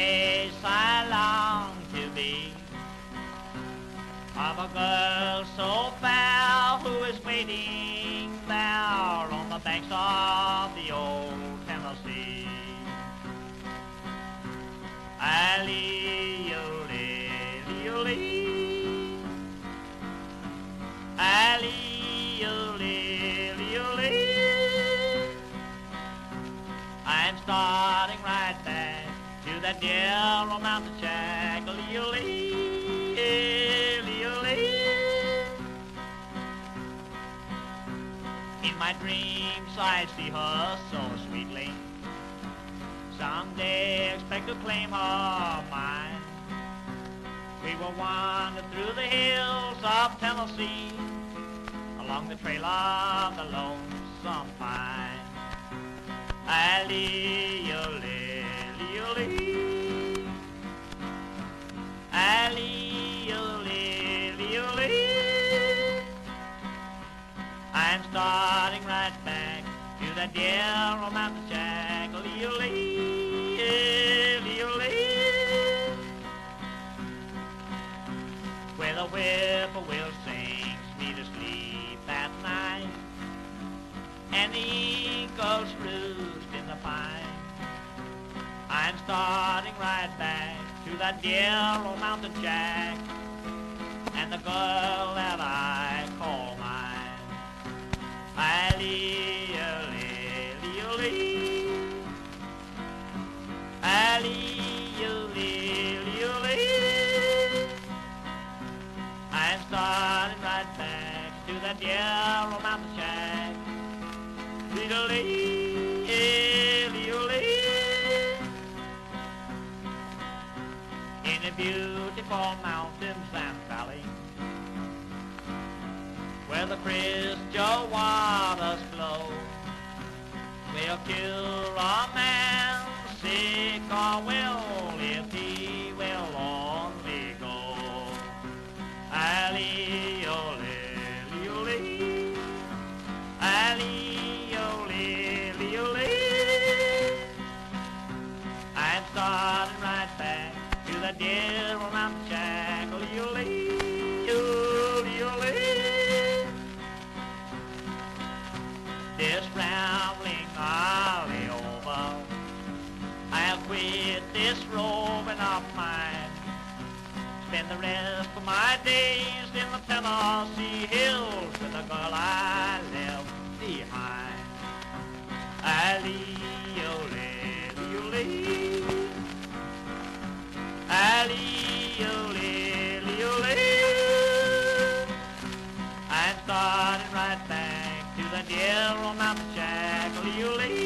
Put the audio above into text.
place I long to be, of a girl so fair who is waiting there on the banks of the old Tennessee. Allee-o-lee-lee-o-lee, allee-o-lee-lee-o-lee. I'm starting right back to that dear old mountain shack. Lee-o-lee, lee-o-lee. In my dreams I see her so sweetly, someday expect to claim her mine. We will wander through the hills of Tennessee, along the trail of the lonesome pine. Allee-o-lee, lee-o-lee, allee-o-lee, lee-o-lee. I'm starting right back to that dear old mountain shack. Lee-o-lee, lee-o-lee, where the whippoorwill sings me to sleep at night, and the eagles roost in the pine. I'm starting right back to that dear old mountain shack, and the girl that I call mine. Allee-o-lee, lee-o-lee, allee-o-lee, lee-o-lee. I'm starting right back to that dear old mountain shack. Lee-o-lee, lee-o-lee. In the beautiful mountains and valleys, where the crystal waters flow, we'll cure a man sick or well if he will only go. Allee-o-lee, lee-o-lee, allee-o-lee, lee-o-lee. I'm starting right back to the dear old mountain shack. Lee-o-lee, lee-o-lee. This rambling alley over, I'll quit this roving of mine, spend the rest of my days in the Tennessee hills with the girl I left behind. Allee-o-lee, lee-o-lee, allee-o-lee, lee-o-lee. I'm starting right back to the dear old mountain shack. Lee-o-lee.